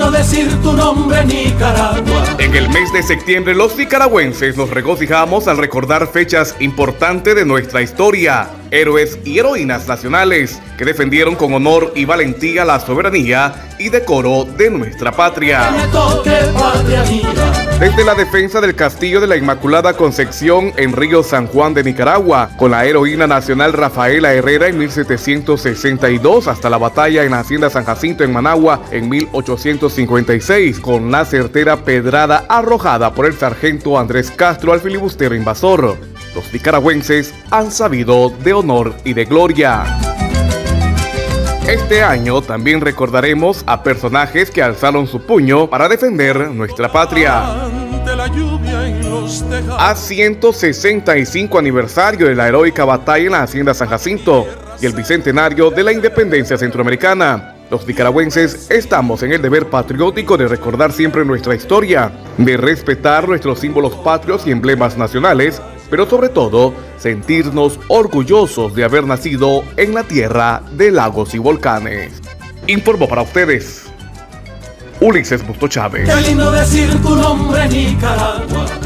lindo decir tu nombre, Nicaragua. En el mes de septiembre, los nicaragüenses nos regocijamos al recordar fechas importantes de nuestra historia. Héroes y heroínas nacionales que defendieron con honor y valentía la soberanía y decoro de nuestra patria. Desde la defensa del Castillo de la Inmaculada Concepción en Río San Juan de Nicaragua, con la heroína nacional Rafaela Herrera en 1762, hasta la batalla en la Hacienda San Jacinto en Managua en 1856, con la certera pedrada arrojada por el sargento Andrés Castro al filibustero invasor. Los nicaragüenses han sabido de honor y de gloria. Este año también recordaremos a personajes que alzaron su puño para defender nuestra patria. A 165 aniversario de la heroica batalla en la Hacienda San Jacinto y el bicentenario de la independencia centroamericana, los nicaragüenses estamos en el deber patriótico de recordar siempre nuestra historia, de respetar nuestros símbolos patrios y emblemas nacionales, pero sobre todo, sentirnos orgullosos de haber nacido en la tierra de lagos y volcanes. Informó para ustedes Ulises Busto Chávez. Qué lindo decir tu nombre, Nicaragua.